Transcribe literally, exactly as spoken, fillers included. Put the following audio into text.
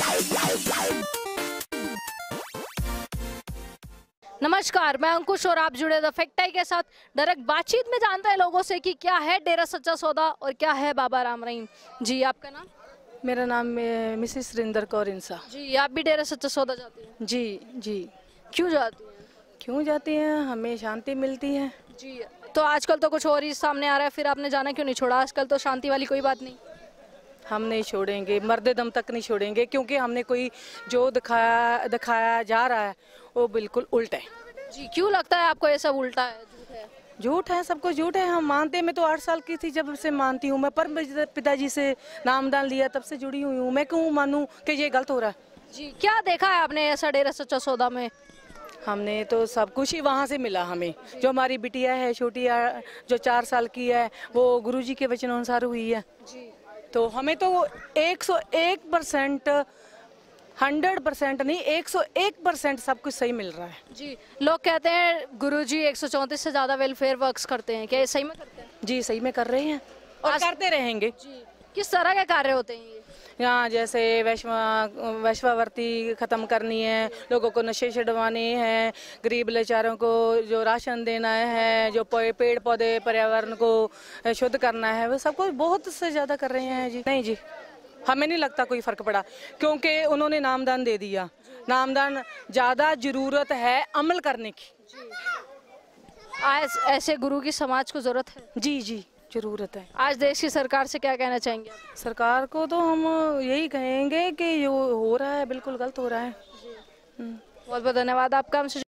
नमस्कार, मैं अंकुश और आप जुड़े द फैक्टाई के साथ डायरेक्ट बातचीत में जानते हैं लोगों से कि क्या है डेरा सच्चा सौदा और क्या है बाबा राम रहीम। जी, आपका नाम? मेरा नाम मिसेस सुरिंदर कौर इंसा। जी, आप भी डेरा सच्चा सौदा जाती हैं? जी जी। क्यों जाती हैं? क्यों जाती हैं? हमें शांति मिलती है। जी, तो आजकल तो कुछ और ही सामने आ रहा है, फिर आपने जाना क्यों नहीं छोड़ा? आजकल तो शांति वाली कोई बात नहीं। हम नहीं छोड़ेंगे, मरदे दम तक नहीं छोड़ेंगे, क्योंकि हमने कोई जो दिखाया दिखाया जा रहा है वो बिल्कुल उल्टा है। जी, क्यों लगता है आपको ये सब उल्टा है, झूठ है? झूठ है, सब कुछ झूठ है। हम मानते हैं। मैं तो आठ साल की थी जब से मानती हूँ। मैं परम पिताजी से नामदान लिया तब से जुड़ी हुई हूँ। मैं क्यों मानूं कि ये गलत हो रहा है? जी, क्या देखा है आपने ऐसा डेरा सच्चा सौदा में? हमने तो सब कुछ ही वहाँ से मिला हमें। जो हमारी बिटिया है छोटी जो चार साल की है वो गुरुजी के वचन अनुसार हुई है। जी, तो हमें तो एक सौ एक परसेंट हंड्रेड परसेंट नहीं एक सौ एक परसेंट सब कुछ सही मिल रहा है। जी, लोग कहते हैं गुरुजी एक सौ चौंतीस से ज्यादा वेलफेयर वर्क्स करते हैं, क्या ये सही में करते हैं? जी, सही में कर रहे हैं और करते रहेंगे। जी, किस तरह के कार्य होते हैं ये? यहाँ जैसे वैश्वा वैश्वावर्ती खत्म करनी है, लोगों को नशे छुड़वाने हैं, गरीब लाचारों को जो राशन देना है, जो पेड़ पौधे पर्यावरण को शुद्ध करना है, वो सब कुछ बहुत से ज़्यादा कर रहे हैं। जी नहीं जी, हमें नहीं लगता कोई फर्क पड़ा, क्योंकि उन्होंने नामदान दे दिया। नामदान ज़्यादा जरूरत है अमल करने की। आज ऐसे गुरु की समाज को जरूरत है। जी जी, जरूरत है। आज देश की सरकार से क्या कहना चाहेंगे आप? सरकार को तो हम यही कहेंगे कि जो हो रहा है बिल्कुल गलत हो रहा है। बहुत बहुत धन्यवाद आपका। हमसे